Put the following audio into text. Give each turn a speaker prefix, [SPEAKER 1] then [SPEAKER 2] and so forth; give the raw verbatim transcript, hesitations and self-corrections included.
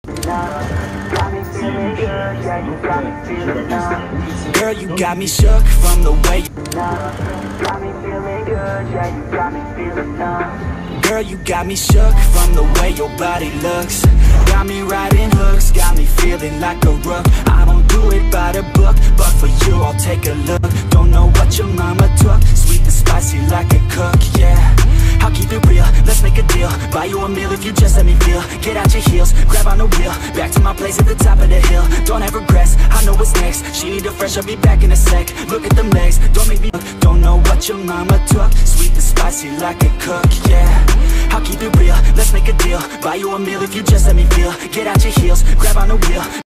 [SPEAKER 1] Got me feeling good, yeah, you got me feeling numb.
[SPEAKER 2] Girl, you got me shook from the way you
[SPEAKER 1] Got me feeling good, yeah, you got me feeling numb.
[SPEAKER 2] Girl, you got me shook from the way your body looks. Got me riding hooks, got me feeling like a rook. I don't do it by the book, but for you I'll take a look. Don't know what your mama took, sweet and spicy like a cook, yeah. I'll keep it real, let's make a deal. Buy you a meal if you just let me feel. Get out your heels, grab on the wheel. Back to my place at the top of the hill. Don't have regrets, I know what's next. She need a fresh, I'll be back in a sec. Look at them legs, don't make me look. Don't know what your mama took, sweet and spicy like a cook, yeah. I'll keep it real, let's make a deal. Buy you a meal if you just let me feel. Get out your heels, grab on the wheel.